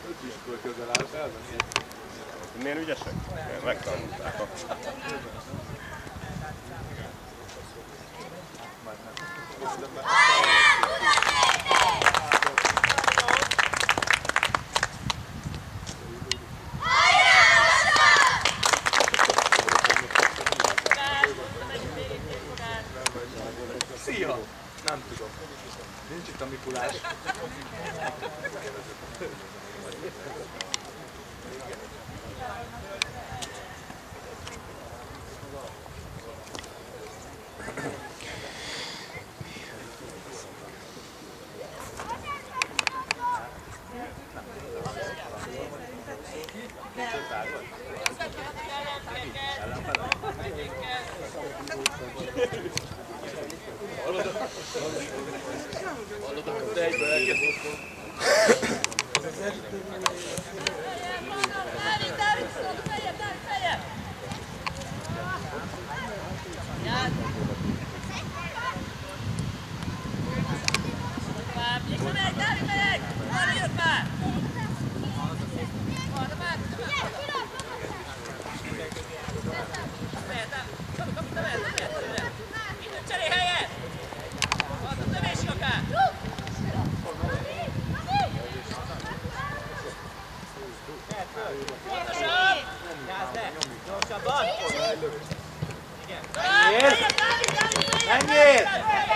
Ötiskor közel állt el, Milyen ügyesek? Megtanulták. Szia! Nem tudom. Nincs itt a Mikulás. Hallod, de egyből elkezdett. Menjél!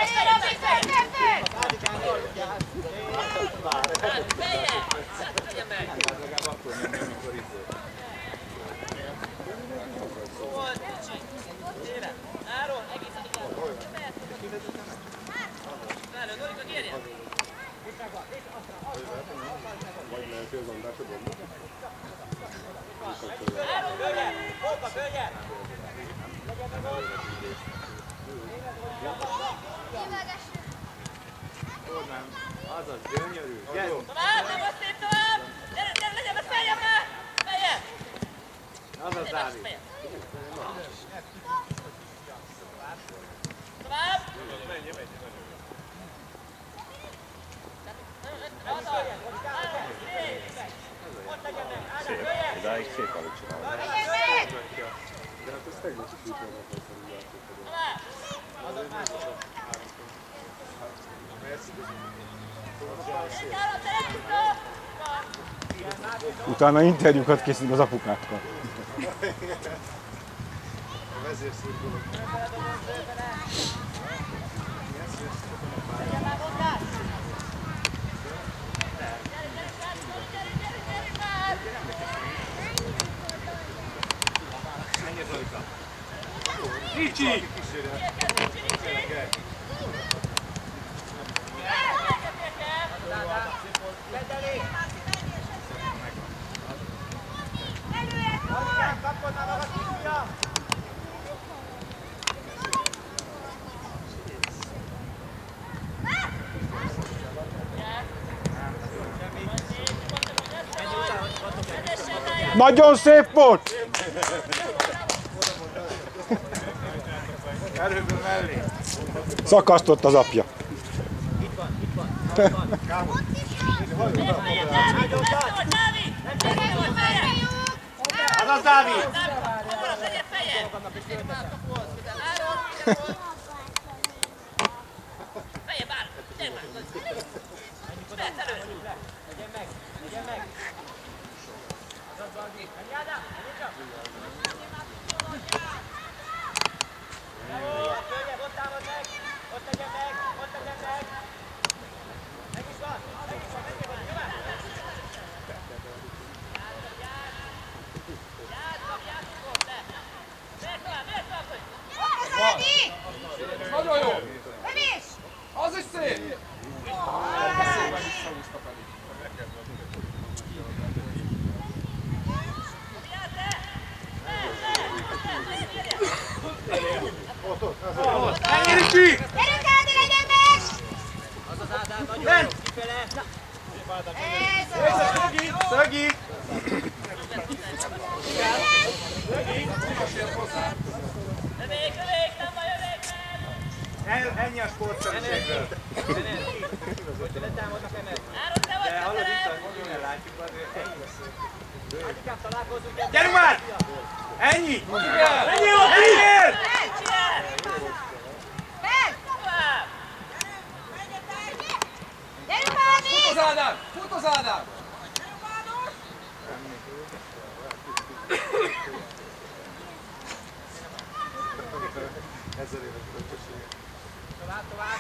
Azaz, gyönyörű. Gyere! Tovább, nem az szép tovább! Gyere, legyen a fejem már! Fejem! Azaz, Dávid. Tovább! Menj. Szép. Idáig szép alig csinálni. De hát ez tegnap is úgy van, Utána interjúkat készítünk az apukákkal. a vezérszurkolók. Menjél, Zolika! Ricsi! Nagyon szép volt! Erőből mellé! Szakasztott az apja. Azaz, Dávid! Nagyon jó! Az is szép! Ricsi! Gyerünk, Ádi, legyen meg! Az az Ádám, nagyon jó, kifele! Szögi! Lövék, nem baj, lövék, Ennyi a sportszerűségből. Hogy letámadnak emel? Áron, te vagy De hallod itt közelebb! a jön el lány. Adikám, találkozunk. Gyerünk már! Ennyi! Ennyi a tínél! Gyerünk már, Fut az Ádám! Fut az Ádám! Tovább.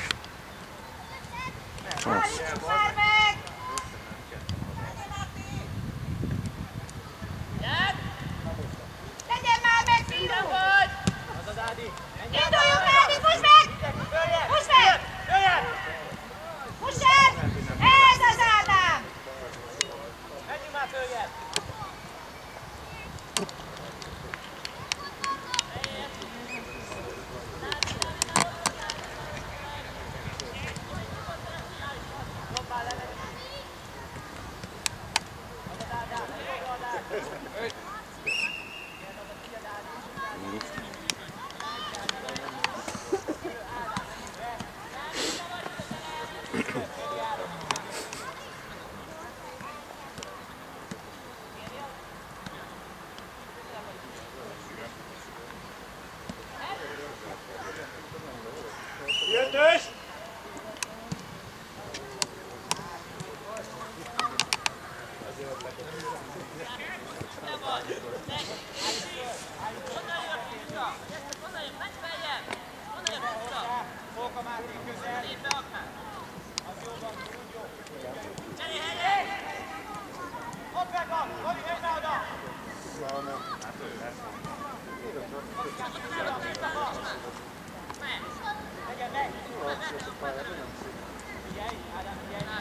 Legyen már meg, fiú! Az az Ádi. Induljunk, Ádi, fuss meg! Fuss meg! Fuss el! Ez az Ádám! Menjünk már följebb. Jöttős! Fóka Máté közel. Az jó van, úgy jó. Ott megvan! Roli, menj be oda! Legyen meg! Figyelj, Ádám, figyelj!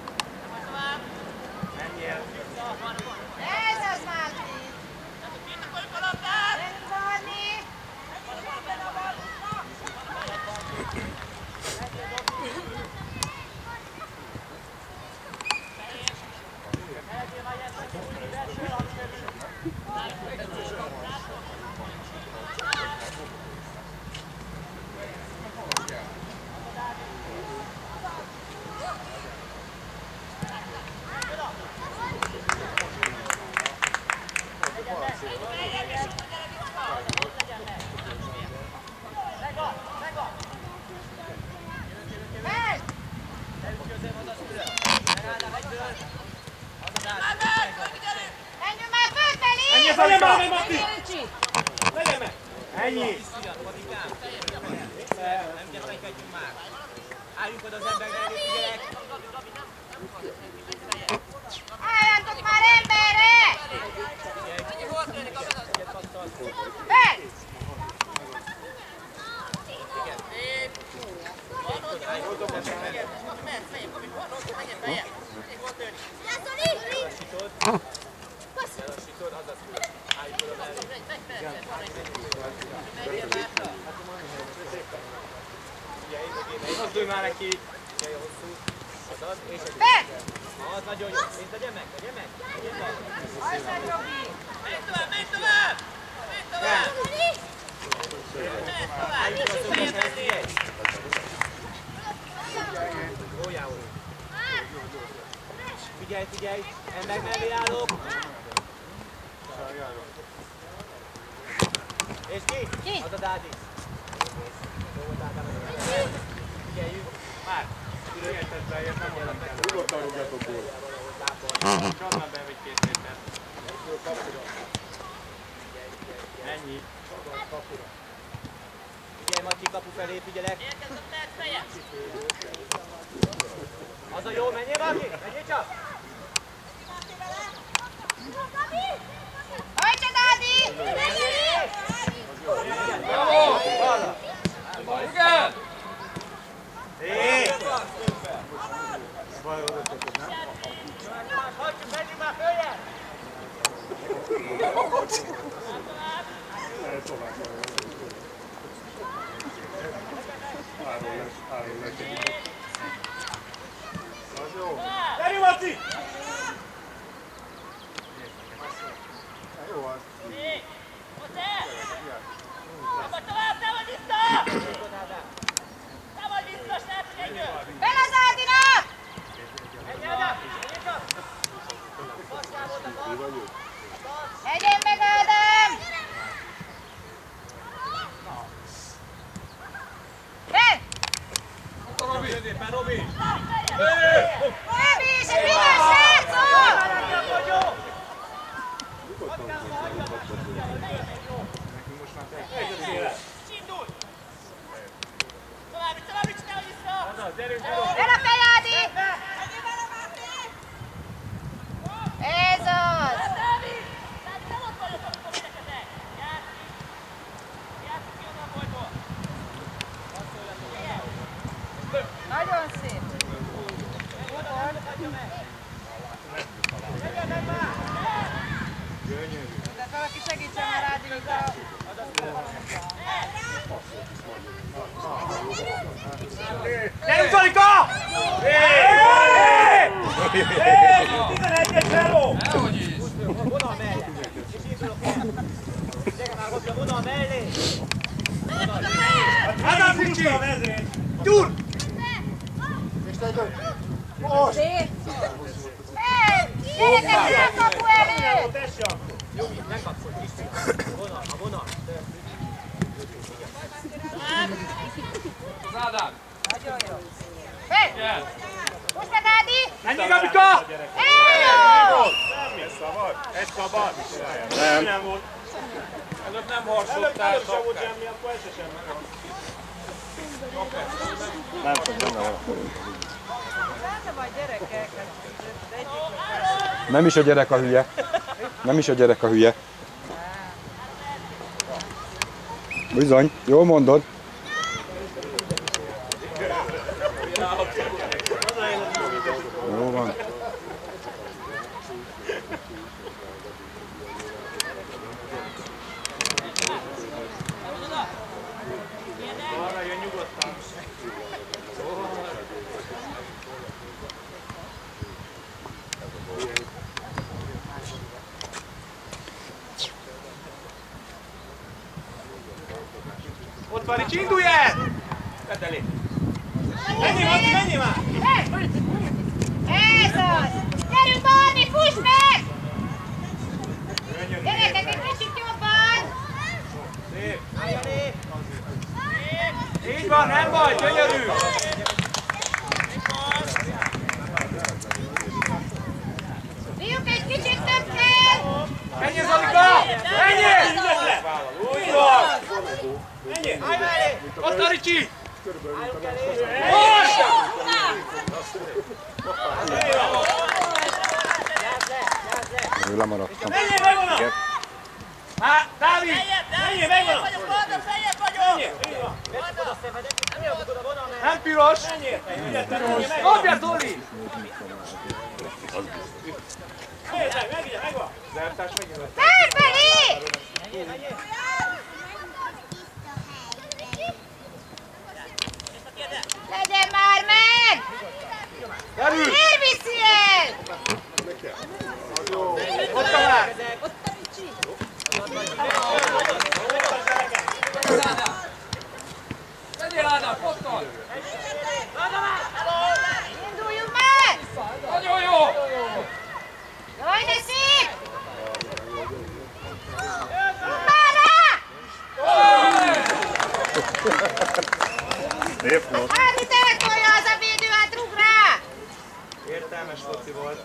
Menjél! Ez az, Máté! Gyerünk, Barni! Elegyél már ilyen szakít, úgy belső elhangsérlő. Menj! Leütközöm az a szülő. Megállnám egyből. Az az Ádi. Menjünk már fölfelé! Ennyi, legyen már meg, Mati! Ricsi! Legyen meg! Ennyi! Padikám. Nem gyesztelkedjünk már. Álljunk oda az emberre, elég figyelek. Álljatok már emberre! Menj! Lelassítod, az a szülő. Álljunk oda mellé. Mozdulj már neki! Figyelj a hosszú. Azaz, és egy. Menj! Az nagyon jó. Nézd, legyen meg, legyen meg. Legyen meg. Az meg, Robi! Álljunk oda a szülős mellé. Gólyául. Figyelj, figyelj. Ember mellé állok. És ki? Ki? Az a Dádi. Jó volt Ádám. Figyeljünk. Már! Szülőgetett beért, nem mondom meg. Nyugodtan rúgjatok gól. Csapd már be, hogy 2 méter. Ennyi. Figyelj, Matyi, kapu felé, figyelek. Az a jó, menjél valaki? Menjél csak! Hajtsad, Ádi! Bravo! Igen! Hagyjuk, menjünk már följebb! Gyerünk, Maci! Fel az Ádinak! Menj, Ádám! Menjél csak! Legyen meg Ádám! Ben! Robi! Szépen, Robi! Robi, és egy piros srácok! Elapelj, Ádi! Ez az! Nagyon szép! De valaki segítsen már Ádi, míg a... Gyerünk, Zolika! 11-es Zero! Nehogy is! Vonal mellé! Gyere már hozzá, vonal mellé! Ádám Ricsi! Gyúr! Gyerekek, ki a kapu előtt! Jó, megkapszol kis vonal, a vonal. Az Ádám! Nagyon jó! Hey! Most meg Ádi! Menjél, Gabika! Jó! Ez szabad? Ez szabad? Nem volt. Előbb nem harcoltál. Előbb sem volt semmi, akkor ez sem meg. Nem fog benne van. Nem is a gyerek a hülye. Nem is a gyerek a hülye. Bizony, jól mondod. Jó van. Arra jön nyugodtan. Ott van, Ricsi, indulj el! Tedd elé! Menjél, Marci, menjél már! Ez az! Gyerünk, Barni, fuss meg! Gyerekek, egy kicsit jobban! Szép! Így van, nem baj, gyönyörű! Fiúk, egy kicsit több kell! Menjél, Zolika! Menjél! Úgy van! Menjél! Ott a Ricsi! Most! Ő lemaradtam. Menjél, megvan! Hát, Dávid! Menjél, megvan! Nem piros! Dobja, Zoli! Zertás megjelent. Felfelé! Legyen már meg! Derül! Miért viszi el? Ott a már! Menjél, Ádám, pottal! Induljunk már! Nagyon jó! Jaj, de szép! Már rá! Szép volt. Ádit eltolja az a védő, hát rúg rá! Értelmes foci volt.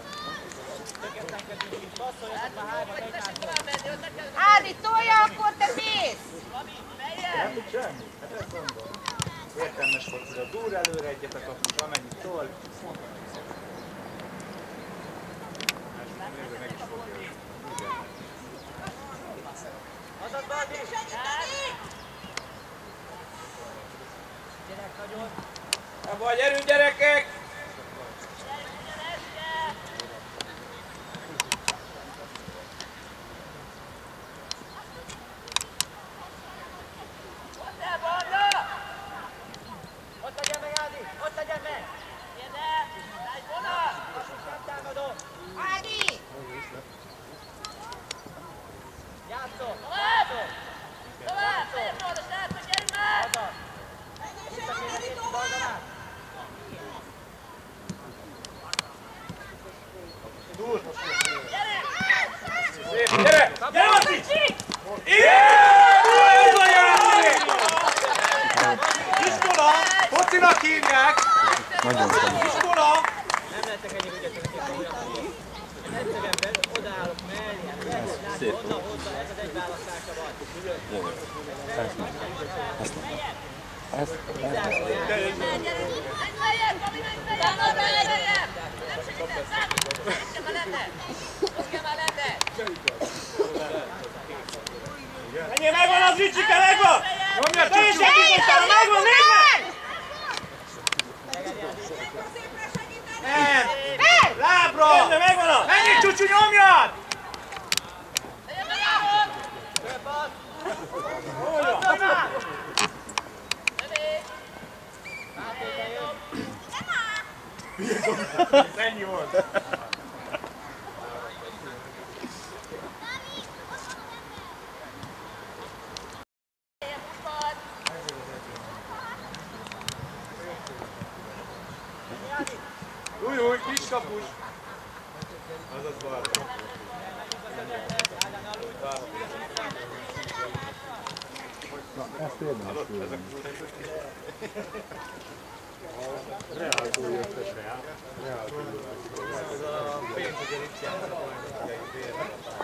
Ádi, tolja, akkor te mész! Nem tud semmi? Hát ezt mondom. Értelmes foci volt. Dúr előre egyet a kapus, amennyit tol. Nézd, meg is fogja. Azaz, Barni! Nem baj, gyerünk, gyerekek! Ott legyen meg, Ádi! Ott legyen meg! Ádi! Játszol! Gyere! Gyere, Laci! Ez a játék! Iskola! Focinak hívják! Nagyon kemény. Iskola! Nem lettek ennyi ügyetlenek, hogy egyszerűen odaállok mellé, oda, ez az egy választása van. Ennyi, megvan az Ricsike, megvan! Nyomja, te is segítettem, megvan, nézd meg! Lábra! Megvan az! Ennyi, Csucsi, nyomjad! Ennyi volt! Új, kis kapus! Azaz Barna. Na, ezt érdemes tőlem. Reáltól jöttek rá. Reáltól jöttek. Ez a pénzügyi Ricsiának a pénzügyi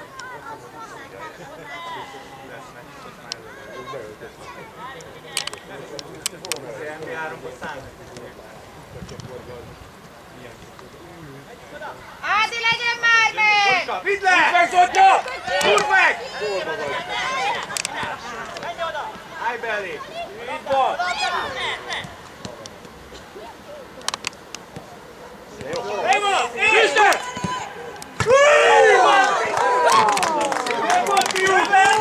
az NBA-ról számít. Ádi, legyen már meg! Vidd le! Húzd meg, Zotya! Húzd meg! Állj be elé! Így van! Megvan! Krisztán! Megvan, fiú!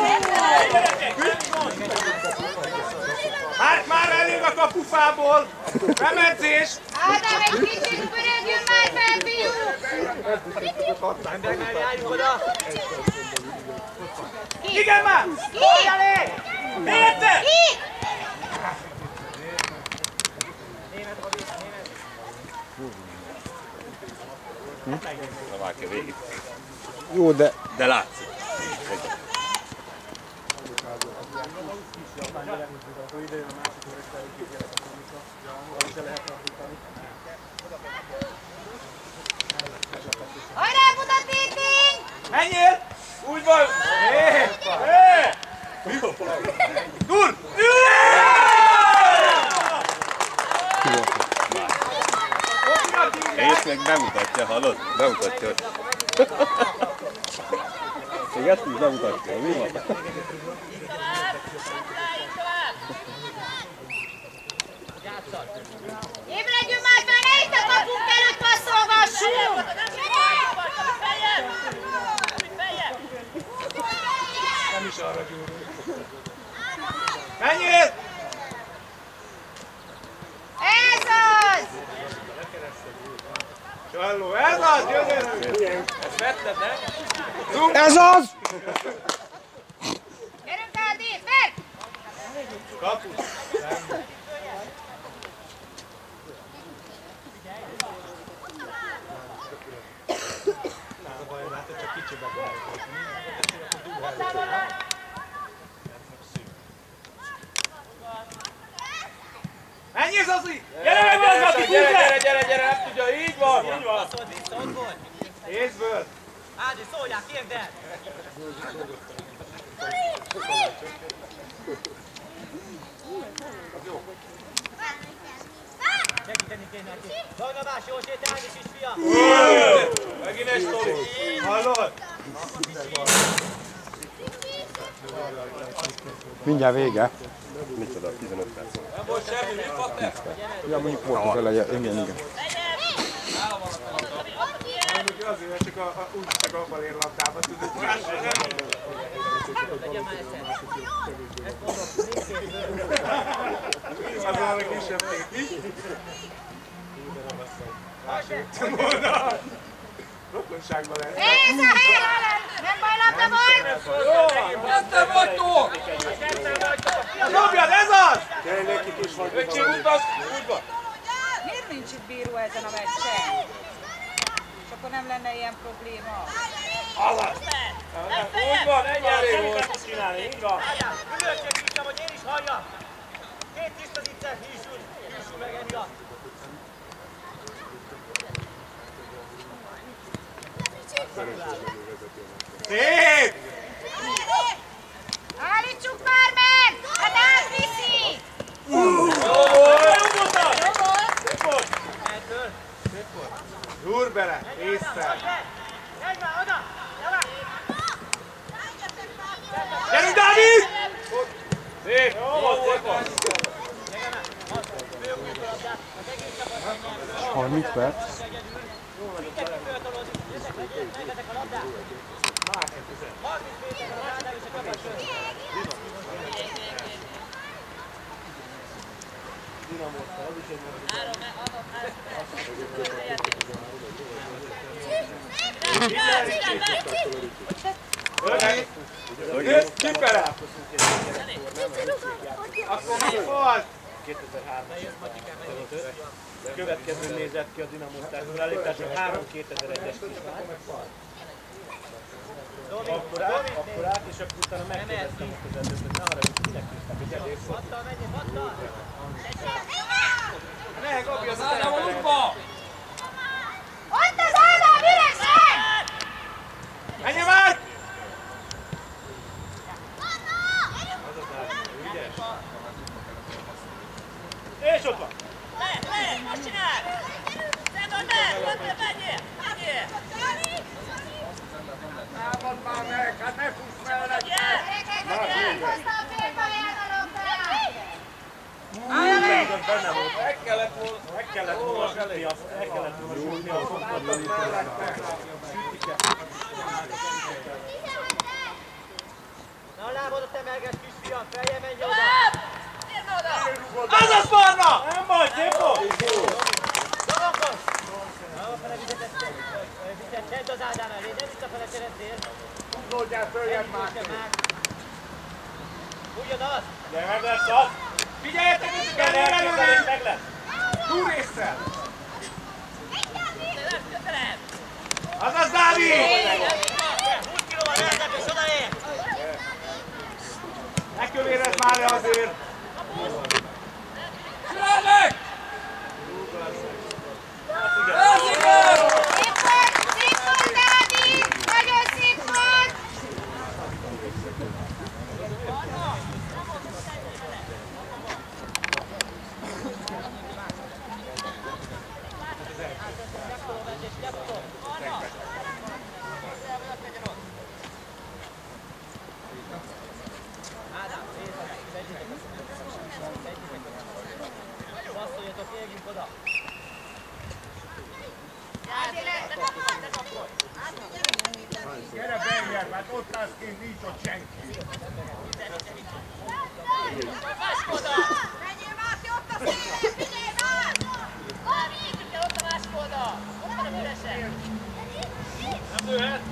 Hát már elég a kapufából! Bemedzés! Ádám, egy kicsit pörögjön már fel, fiú! Emberek mellé álljunk oda! Igen már! Ki? Elé! Érte! Ki? Na vágja végig. Jó, de De látszik. Hajrá, Budatéting! Menjél! Úgy van! Dur! És meg bemutatja, hallod? Bemutatja, hogy... Még ezt is bemutatja, mi van? Ébredjünk már fel, ne itt a kapunk előtt passzolgassunk! Nem is arra gyúrunk. Menjél! Ez az! Csalló, ez az! Gyönyörű! Ezt vetted, nem? ez az! Gyerünk, Ádi, meg! Kapus! Menjél, Zazi! Gyere meg, Mazgati, húzd le! Gyere, nem tudja, így van! Így van! Passzold vissza, ott volt! Észből! Ádi, szóljál, kérd el! Segíteni kéne neki. Barnabás, jól sétálni, kisfiam! Megint egy sztori! Hallod? Mindjárt vége. Micsoda, 15 perc. Nem volt semmi, mi Pater? Ja, mondjuk volt az eleje, igen. Mondjuk azért, mert csak abban ér labdába, tudod, másra nem. Legyen már egyszer. Ezt mondom, nézzél! Az valami kisebb téki. Másodtam volna. Rokonságban lehet. Ez a hely! Nem baj, labda van! Jó van! Ketten vagytok! Dobjad, ez az! Öcsém, utas, úgy van. Miért nincs itt bíró ezen a meccsen? És akkor nem lenne ilyen probléma. Azaz! Úgy van, ennyi elég volt csinálni, így van. Ülőcsök vissza, hogy én is halljam. Két tiszta ziccel hűsül meg emiatt. Szép! Állítsuk már meg! Hát átviszi! Gyúr bele, észre! Menj már, oda! Gyerünk, Dávid! Szép! Jó volt! 30 perc. Kipere! Akkor mi volt? 2003-as következő nézett ki a Dinamótás felállítása, 3-2001-es kislány. Akkor át, és akkor utána megkérdeztem a közelőt, ne haragudj, minek hívták, hogy elég volt. Pattal, menjél, pattal! Ne, Gabi, az Ádám, a lukba! Ott az Ádám, üresen! Menjél már! És ott van! Most csinál! Szedod le! Ott menjél! Menjél! Támad már meg, hát ne fuss mellett! Hoztam félpályán a labdát! Benne volt, meg kellett volna sütni azt, meg kellett volna sütni azt. Na a lábodat emelges, kisfiam, feljel menj oda! Azaz Barna! Nem baj, szép volt! Dolgokon! Na, fele vizet tedd az Ádám elé, ne visszafele szeretnél! Uglódjál, följebb már! Ugyanaz! De meg lesz az! Figyeljetek, hogy kell elképzelés meg lesz! Túl észre! Közelebb! Azaz Dávid! 20 kilóval nehezebb és odaér! Ne kövérezd már le azért! Csináld meg! Szép volt, Dávid! Nagyon szép volt! Passzoljatok, éljünk oda! Gyere beljebb, hát ott állsz kint, nincs ott senki! Menjél már ki ott a szélen! Figyelj már! Ott a másik oldal! Ott van a üresen! Nem lőhet?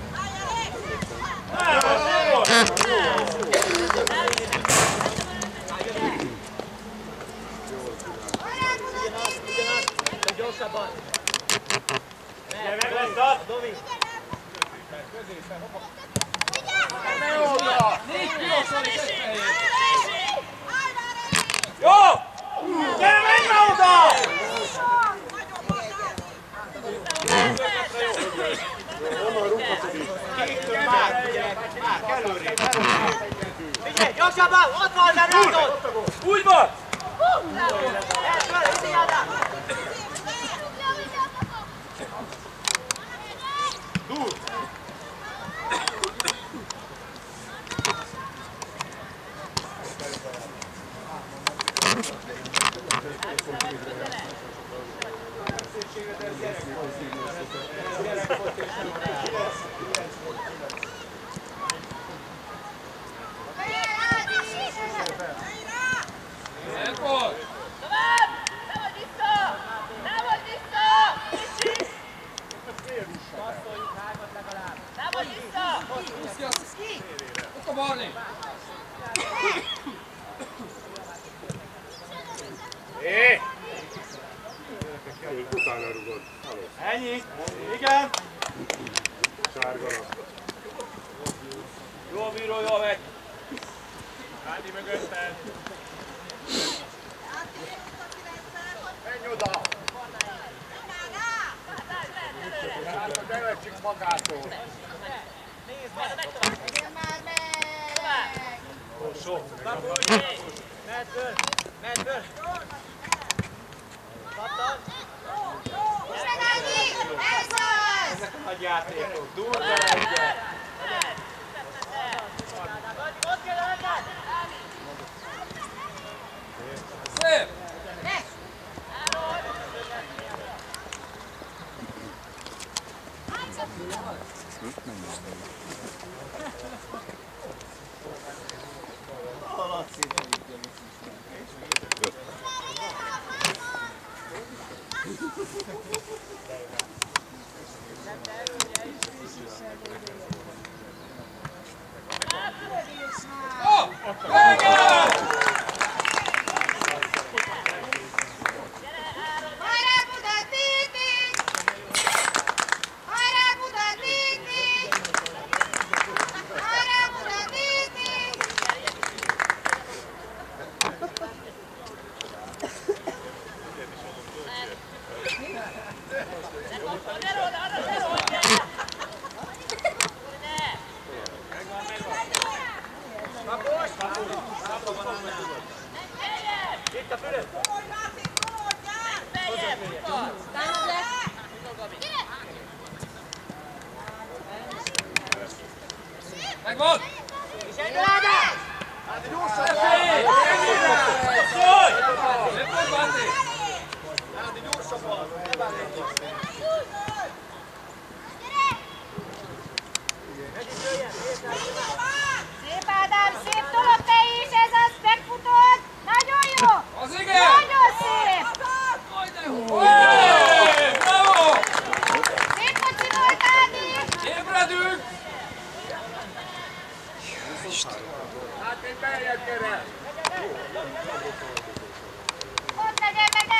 Ugyanaz! Csak gyorsabban! Meg lesz az! Domi! Ne oda! Jó! Gyere, menj már oda! Kéktől már, már, kellőrébb! Figyelj, gyorsabban! Ott van a rádod! Úgy van! Elsőre, viszi Ádám! Túl! Elkor! Tovább! Támadj vissza! Támadj vissza! Kicsi! Passzoljuk hármat legalább! Támadj vissza! Ott a Barni! Hé! Utána rugod. Ennyi! Igen! Sárga lap. Jó bíró, jó megy! Ádi mögötted! Menj oda! Hát a nevecsik magától! Legyen már meg! Sok! Mehet föl! Mehet föl! Kaptad! Húzd meg, Ági! Ez az! Ezek a nagy játékok! Durva egyet! Ott kell lenned! Szép! Ne! Hajrá, Buda, Titi! Hajrá, Buda, Titi! Hajrá, Buda, Titi! Itt a fülöd! Megvan! Viselj Ádám! Szép Ádám, szép tolog te is, ez az, megfutod! Nagyon jó! Az igen! Nagyon szép! Bravo! Szép kocsi volt, Ági! Ébredünk! Hát én beljebb gyere! Ott legyen meg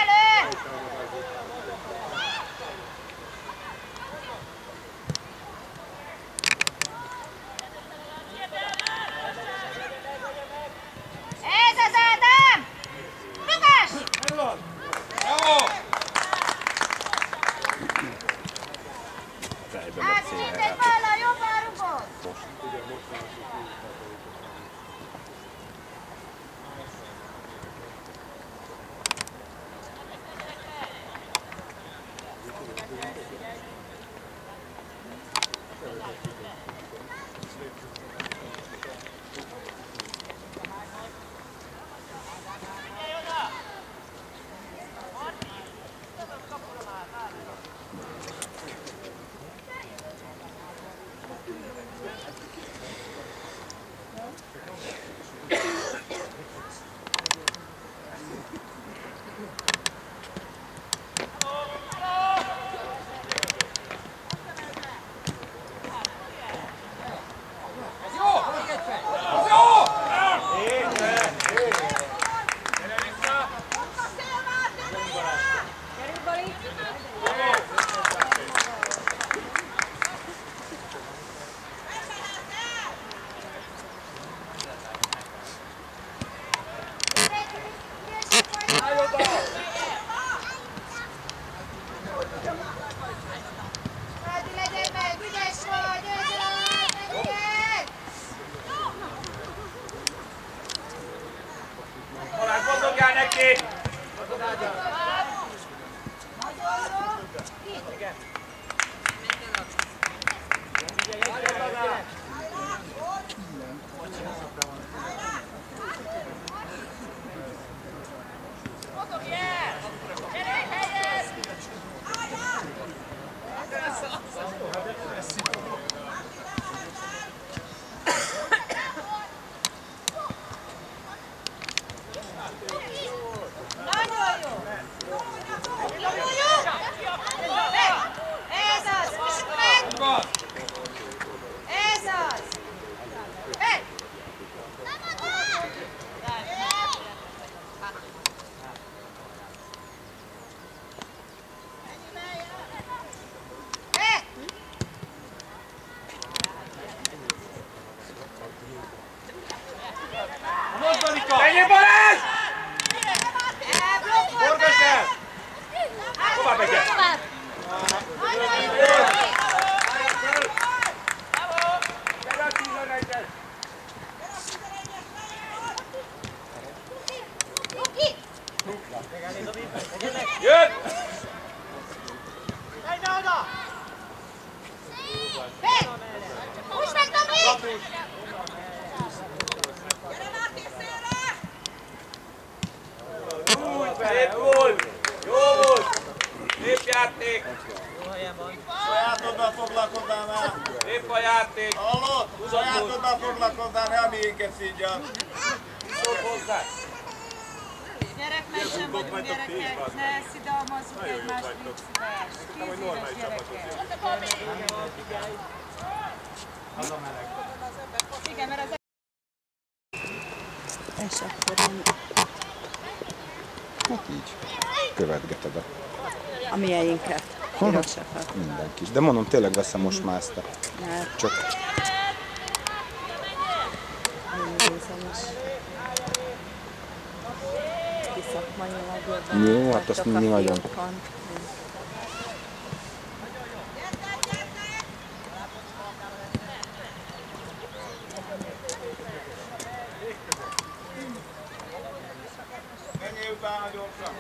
Szép volt! Jó volt! Szép játék! Jó helyen van. Sajátoddal foglalkozzál már! Szép a játék! Hallod? Sajátoddal foglalkozzál, ne a miénket szígyal! Szólj hozzá! Gyereknek sem vagyunk gyerekek, ne szidalmazzuk egymást, légy szíves. 10 éves gyerekek. Az a meleg. Igen, mert az És akkor én Hát így. Követgeted a mieinket, pirosakat. mindenki. De mondom, tényleg veszem most már ezt a... Mert Csak bizonyos kiszakmailag jobban Jó, hát azt vagytok a mi nagyon. fiúkon. Menjél utána gyorsan!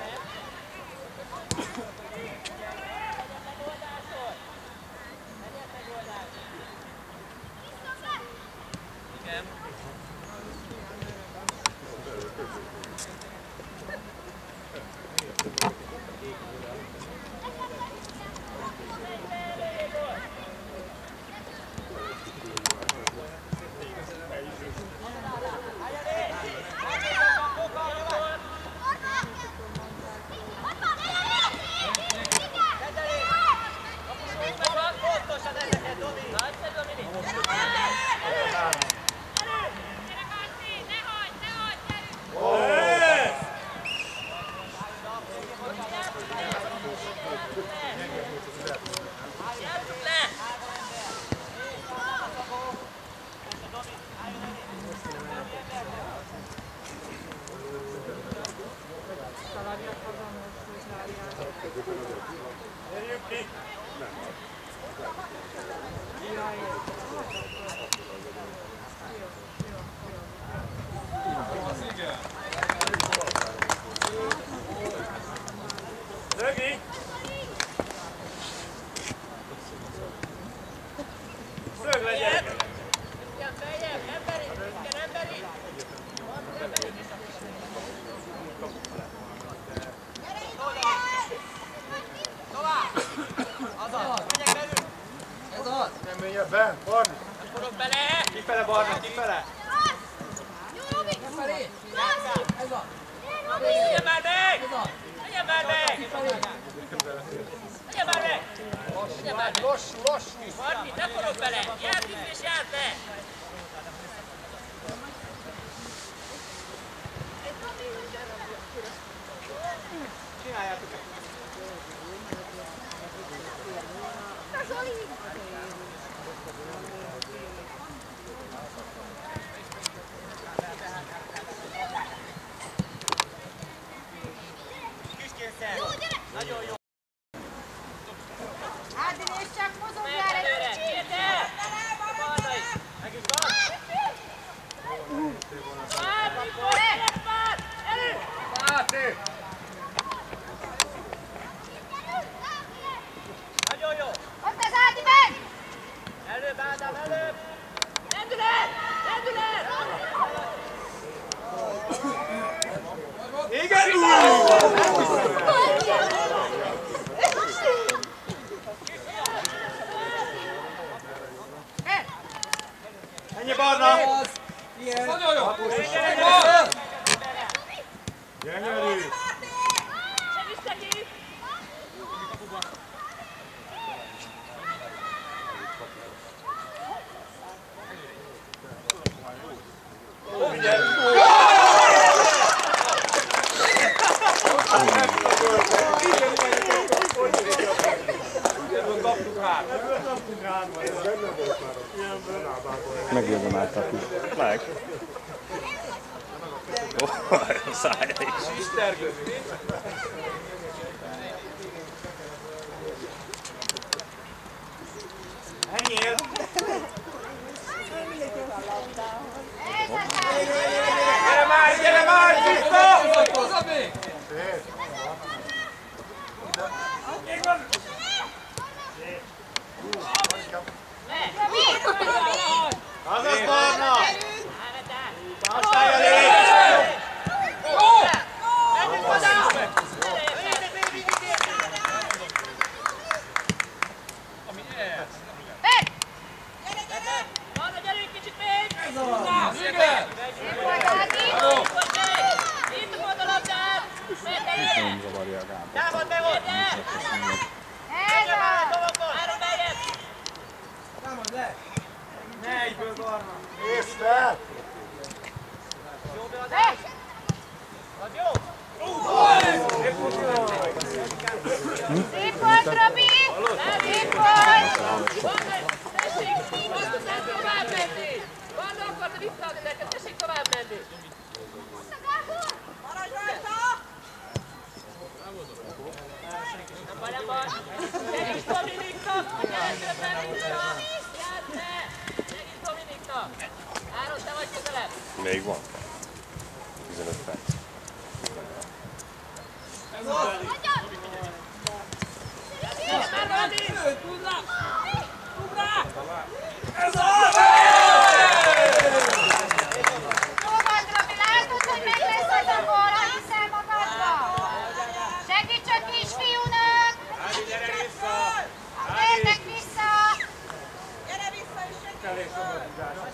Zögi! Szög legyen! Igen, feljebb, emberi! Igen, emberi! Tovább! Azaz! Menjek belül! Ez az! Nem menjek be, Barni! Forog bele! Kifele, Barna, kifele! Ez az! Legyen már meg! Legyen már meg! Legyen már meg! Legyen már meg! Lassú! Barni, ne forog bele! Járd itt és járd be! Csináljátok meg! Nagyon jó! Ádi, nézd csak, mozogjál egy kicsit! Érte! Barna is! Meg is van! Máté! Nagyon jó! Ott az Ádi meg! Előbb, Ádám, előbb! Lendület! Lendület! Igen! Ennyi, Barna! Nagyon jó! Gyönyörű! Segíts neki! megérdemeltek is. Meg. Ó, a szája is. Istergőzni. Ennyél! Gyere már, vissza! Hozod még! Azaz Barna! Aztán elég! Menjünk oda! Barna, gyerünk kicsit még! Igen! Itt volt a labdát! Nem zavarja a Gábor. Támad be volt! Gyere már, Tomokon! Áron beljebb! Támad le! Ne egyből, Barna! Észre! Jó beadás! Az jó! Szép volt, Robi! Szép volt! Tessék, azt tudnám tovább menni! Barna akarta visszaadni neked, tessék tovább menni! Maradj rajta! Nem baj, nem baj! Segíts Dominiknak, hogy nyerhetőben vissza! Járd be! Segíts Dominiknak! Áron, te vagy közelebb! Még van. 15 perc. Már Robi! Húzd rá! Húzd rá! Jó volt, Robi, látod, hogy meg lesz az a gól, ha hiszel magadba? Segíts a kisfiúnak! Ádi, gyere vissza! Térnek vissza! Gyere vissza és segíts! Elég szabadítás.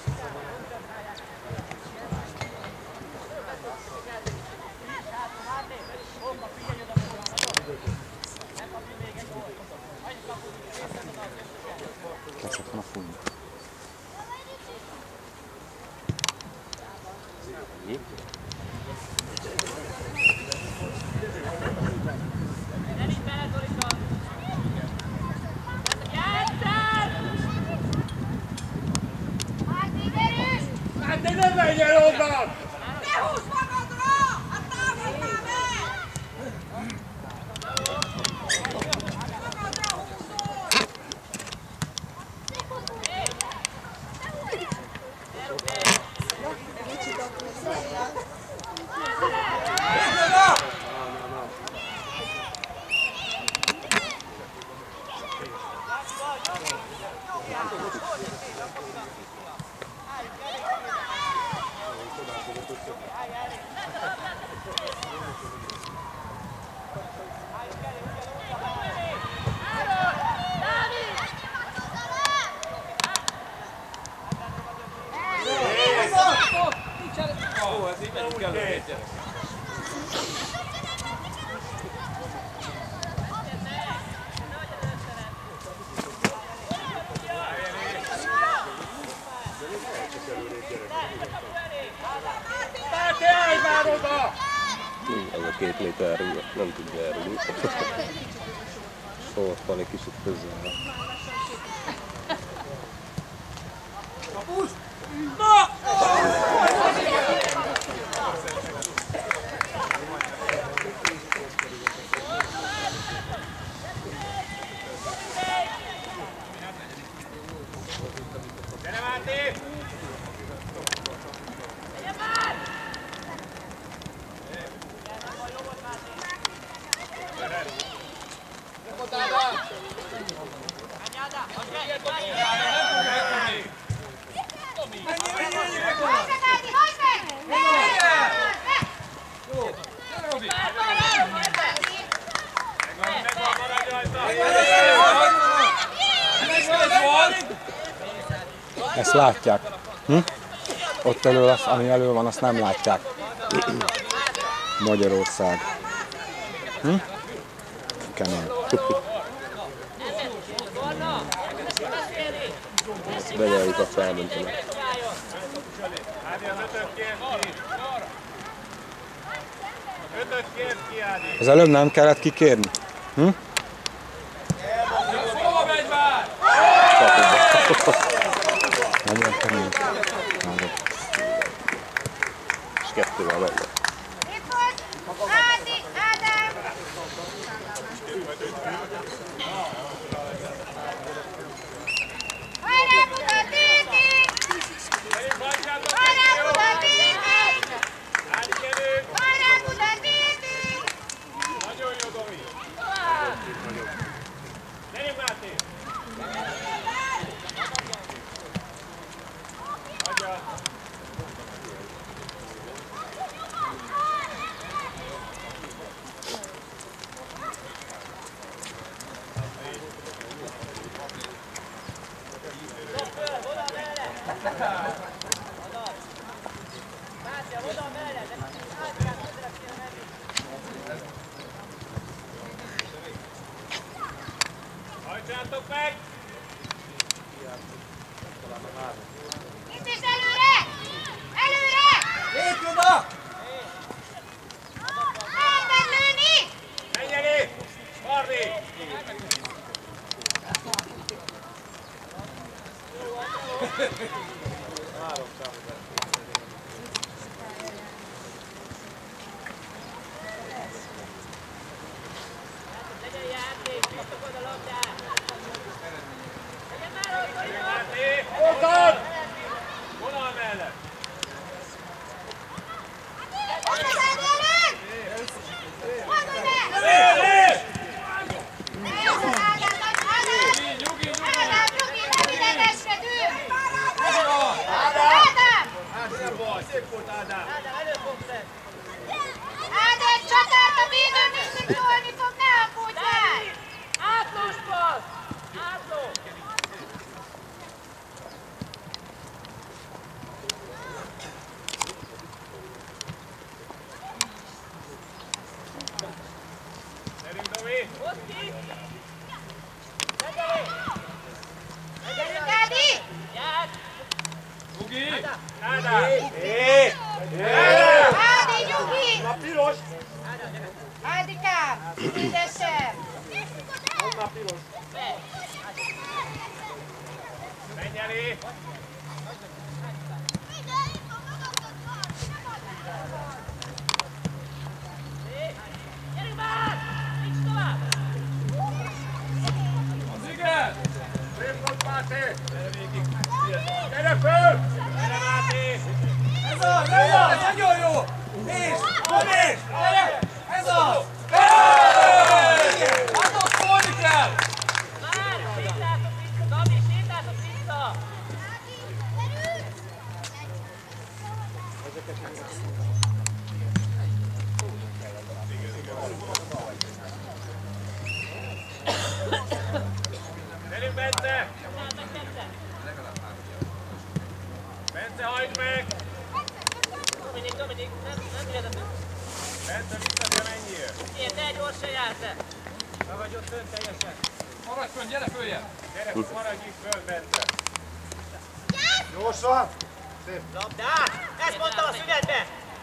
Kezdett van a fújni. Nem így bele, Dorika! Játszál! Máté, gyerünk! Máté, ne menjen onnan! Ne húzd magadra! Hát támadjál meg! Magadra húzol! Ó, ez így nem úgy kell. Máté, állj már oda! Ez a 2 méter nem tudja elrúgni. Szóval van egy kicsit közel. Gyere, Máté! Hozd meg, Ádi, hozd meg! Megvan, maradj rajta! Ezt látják. Ott elől, ami elő van, azt nem látják. Magyarország. Kemény. Begyeljük a felmöntenek. Ádi, az 5-öt kért ki! 5-öt kért ki, Ádi! Az előbb nem kellett kikérni? Nagyon kemény. És 2-vel mennek. Szép volt! Ádi, Ádám! Hajrá, Buda, Titi! Hajrá, Buda, Titi! Ádi, gyerünk! Hajrá, Buda, Titi! Nagyon jó, Domi! Gyerünk, Máté! Hajtsátok meg! Itt is előre! Előre! Lépj oda! Merted lőni! Menj elé! Barni! Legyen játék, kaptok oda labdát! Legyen már ott, hogy Játék! Oldal! Vonal mellett! Ott az elő! Fordulj be! Elé! Ez az Ádám! Ádám, nyugi, nem idegeskedünk! Ádám! Nem baj, szép volt Ádám! Ádám, egy csatárt a védő mindig tolni fog, ne aggódj már! átlós passz! Átló! Gyerünk, Domi! Hozd ki! Gyerünk, Ádi! Játsz! Ádám! Ádi, nyugi! A piros! Ádikám, édesem! Honnan piros? Menj elé! Gyerünk már! Nincs tovább! Szép volt Máté! Gyere föl! Gyere Máté! Ez az! Ez nagyon jó! Nézd! Nézd! Ez az! Hát ott szólni kell! Már! Sétáltok vissza, Dani! Sétáltok vissza! Gyerünk, Bence! Csináld meg, Bence! Bence, hajtsd meg! Dominik, nem illetető. Bence, vissza, te menjél! Ilyen, te gyorsan jársz te! Maradj ott fönn teljesen! Maradj fönn, gyere följebb! Gyere, maradj itt föl, Bence! Gyorsan! Szép! Labdát! Ezt mondtam a szünetbe!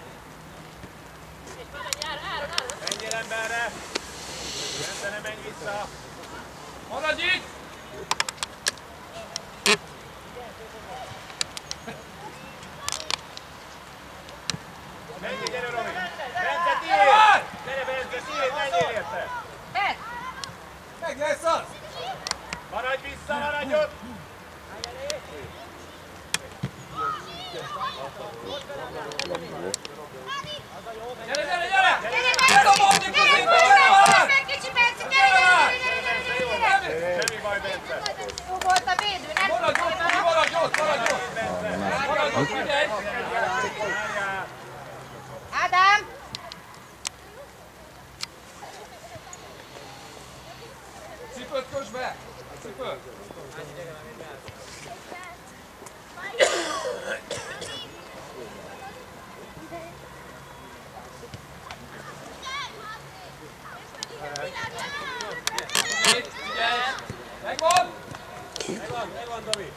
És menj, Áron! Menjél emberre! Bence, ne menj vissza! Maradj itt! Menjél, gyere Romi! Bence, tiéd! Gyere Bence, tiéd, menjél érte! Ted! Meg lesz az! Maradj vissza, maradj ott! Gyere, gyere, gyere! Gyere, Gyere, Bence, középen, gyere már! meg kicsi Bence, gyere! Semmi baj, Bence! Jó volt a védő, nem Maradj ott, Tomi, maradj ott, maradj ott! Maradj ott, figyelj! Várjál! Ádám! Cipőt kösd be! Cipőt! Figyelj! Megvan! Megvan, Domi!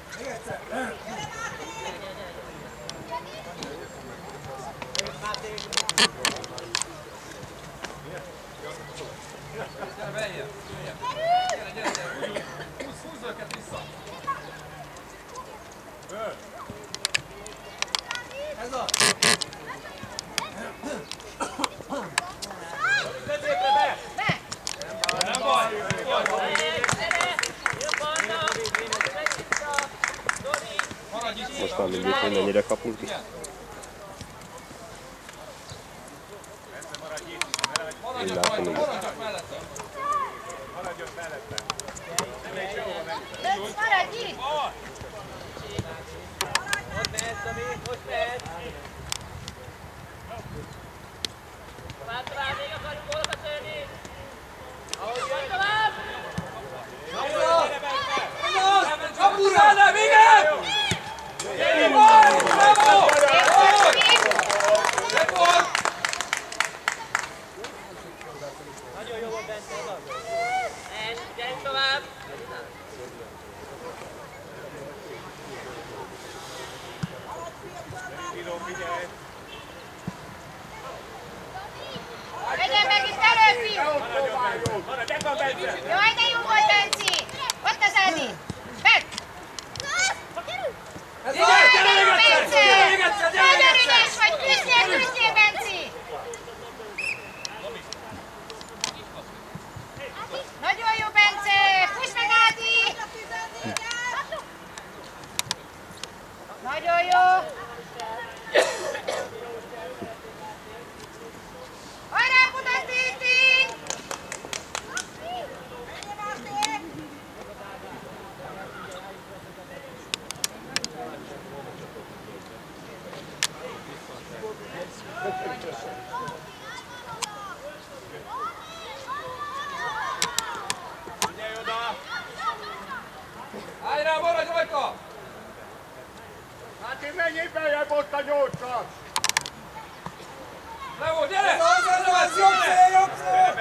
Gyere, beljön! Gyere, gyere, gyere! Húzz őket vissza! Föl! Ez az! Középre be! Nem baj! Maradj itt! Most már mindig, hogy mennyire kapunk is. Én látom, hogy Maradjak mellette! Maradj ott mellette! Nem egy sehova menj! Bence, maradj itt! Ott mehetsz, Tomi, most mehetsz! Tovább, még akarjuk gólokat lőni! Ahogy jön tovább! Ez az! Ez az! Kapura! Nem, igen! figyelj! Legyen meg itt előbb, fiú! Maradj, ebben Bence! Jaj, de jó volt, Benci! Ott az Edi! Meg! Jaj, de jó, Bence! Nagyon ügyes vagy! Küzdjél, Benci! Nagyon jó, Bence! Fuss meg, Ádi! Nagyon jó! Hajrá, Budai Tintin! Figyelj oda! Állj rá, maradj rajta! Hát én menjél beljebb ott a nyolcas! Levó, gyere! Jobb cél!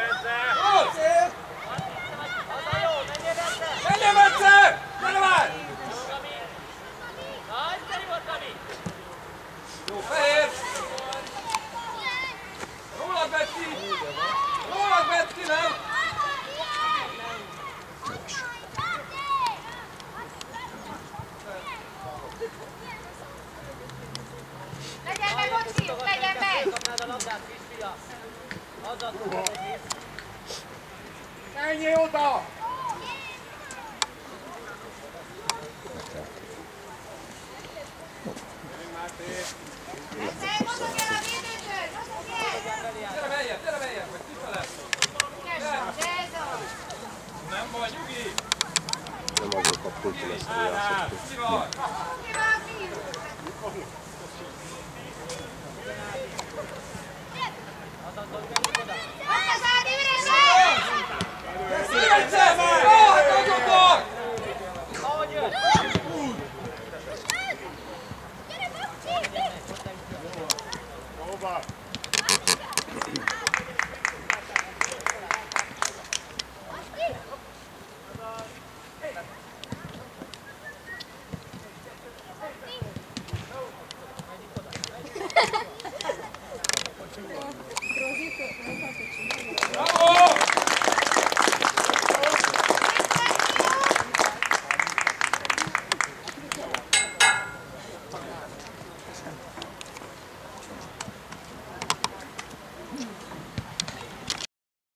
Menjél, Bence! Gyere már! Jó, fehér! Rólad, Betty! Rólad, Betty, nem? Legyen meg ott, fiú, legyen meg! Menjél oda! Egyszer mozogj el a védőtől, mozogj el! Gyere beljebb, vagy kifele! De ez az! Nem vagy, nyugi! Nem azok a pulton ezt játszottuk. Mi van?